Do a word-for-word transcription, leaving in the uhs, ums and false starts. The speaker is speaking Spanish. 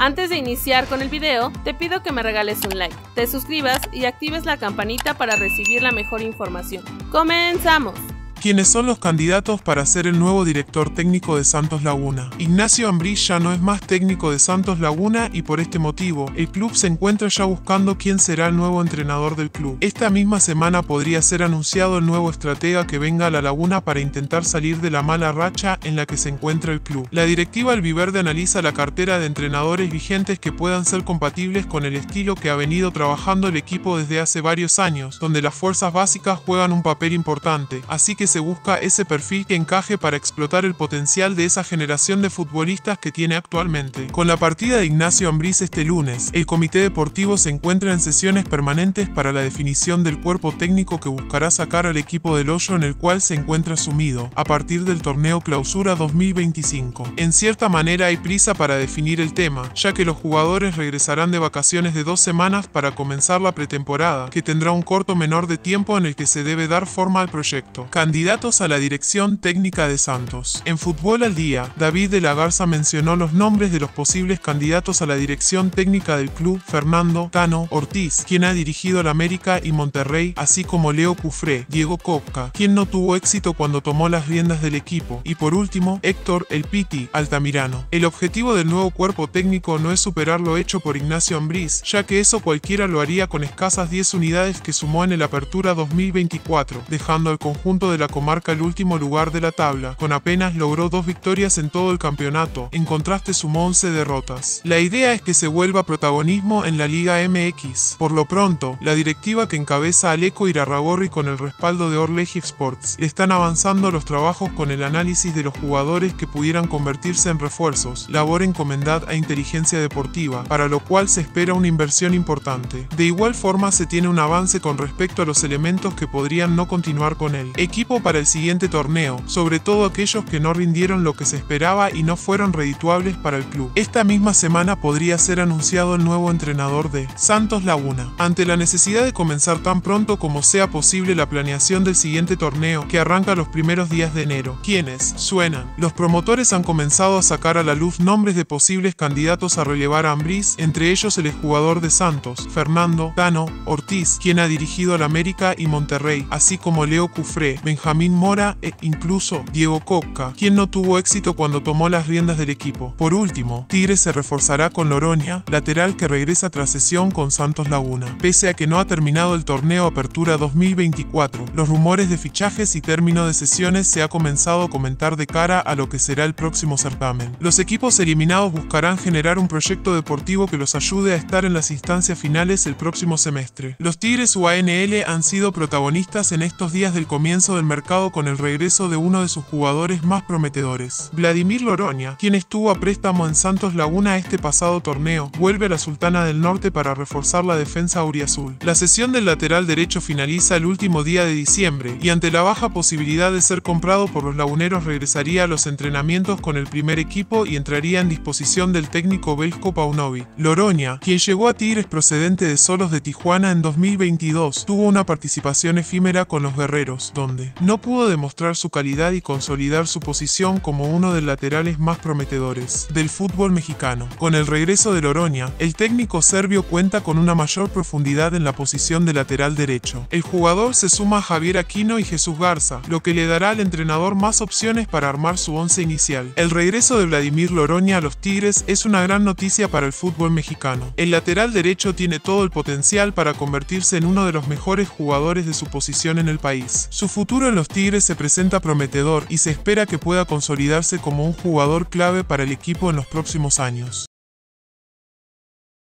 Antes de iniciar con el video, te pido que me regales un like, te suscribas y actives la campanita para recibir la mejor información. ¡Comenzamos! ¿Quiénes son los candidatos para ser el nuevo director técnico de Santos Laguna? Ignacio Ambriz ya no es más técnico de Santos Laguna y por este motivo, el club se encuentra ya buscando quién será el nuevo entrenador del club. Esta misma semana podría ser anunciado el nuevo estratega que venga a La Laguna para intentar salir de la mala racha en la que se encuentra el club. La directiva albiverde analiza la cartera de entrenadores vigentes que puedan ser compatibles con el estilo que ha venido trabajando el equipo desde hace varios años, donde las fuerzas básicas juegan un papel importante, así que se busca ese perfil que encaje para explotar el potencial de esa generación de futbolistas que tiene actualmente. Con la partida de Ignacio Ambriz este lunes, el comité deportivo se encuentra en sesiones permanentes para la definición del cuerpo técnico que buscará sacar al equipo del hoyo en el cual se encuentra sumido, a partir del torneo Clausura dos mil veinticinco. En cierta manera hay prisa para definir el tema, ya que los jugadores regresarán de vacaciones de dos semanas para comenzar la pretemporada, que tendrá un corto menor de tiempo en el que se debe dar forma al proyecto. Candidatos a la dirección técnica de Santos. En Fútbol al Día, David de la Garza mencionó los nombres de los posibles candidatos a la dirección técnica del club: Fernando Tano Ortiz, quien ha dirigido al América y Monterrey, así como Leo Cufré, Diego Cocca, quien no tuvo éxito cuando tomó las riendas del equipo, y por último, Héctor El Piti Altamirano. El objetivo del nuevo cuerpo técnico no es superar lo hecho por Ignacio Ambriz, ya que eso cualquiera lo haría con escasas diez unidades que sumó en el Apertura dos mil veinticuatro, dejando al conjunto de la comarca el último lugar de la tabla, con apenas logró dos victorias en todo el campeonato, en contraste sumó once derrotas. La idea es que se vuelva protagonismo en la Liga M X. Por lo pronto, la directiva que encabeza Aleco Irarrágorri con el respaldo de Orleji Sports, están avanzando los trabajos con el análisis de los jugadores que pudieran convertirse en refuerzos, labor encomendada a inteligencia deportiva, para lo cual se espera una inversión importante. De igual forma se tiene un avance con respecto a los elementos que podrían no continuar con él. Equipo para el siguiente torneo, sobre todo aquellos que no rindieron lo que se esperaba y no fueron redituables para el club. Esta misma semana podría ser anunciado el nuevo entrenador de Santos Laguna. Ante la necesidad de comenzar tan pronto como sea posible la planeación del siguiente torneo, que arranca los primeros días de enero, ¿quiénes suenan? Los promotores han comenzado a sacar a la luz nombres de posibles candidatos a relevar a Ambriz, entre ellos el exjugador de Santos, Fernando Tano Ortiz, quien ha dirigido al América y Monterrey, así como Leo Cufré, Benjamín Mora e incluso Diego Cocca, quien no tuvo éxito cuando tomó las riendas del equipo. Por último, Tigres se reforzará con Loroña, lateral que regresa tras cesión con Santos Laguna. Pese a que no ha terminado el torneo Apertura dos mil veinticuatro, los rumores de fichajes y término de sesiones se ha comenzado a comentar de cara a lo que será el próximo certamen. Los equipos eliminados buscarán generar un proyecto deportivo que los ayude a estar en las instancias finales el próximo semestre. Los Tigres U A N L han sido protagonistas en estos días del comienzo del mercado con el regreso de uno de sus jugadores más prometedores. Vladimir Loroña, quien estuvo a préstamo en Santos Laguna este pasado torneo, vuelve a la Sultana del Norte para reforzar la defensa auriazul. La cesión del lateral derecho finaliza el último día de diciembre y ante la baja posibilidad de ser comprado por los laguneros regresaría a los entrenamientos con el primer equipo y entraría en disposición del técnico Veljko Paunovic. Loroña, quien llegó a Tigres procedente de Solos de Tijuana en dos mil veintidós, tuvo una participación efímera con los guerreros, donde no pudo demostrar su calidad y consolidar su posición como uno de los laterales más prometedores del fútbol mexicano. Con el regreso de Loroña, el técnico serbio cuenta con una mayor profundidad en la posición de lateral derecho. El jugador se suma a Javier Aquino y Jesús Garza, lo que le dará al entrenador más opciones para armar su once inicial. El regreso de Vladimir Loroña a los Tigres es una gran noticia para el fútbol mexicano. El lateral derecho tiene todo el potencial para convertirse en uno de los mejores jugadores de su posición en el país. Su futuro en los Tigres se presenta prometedor y se espera que pueda consolidarse como un jugador clave para el equipo en los próximos años.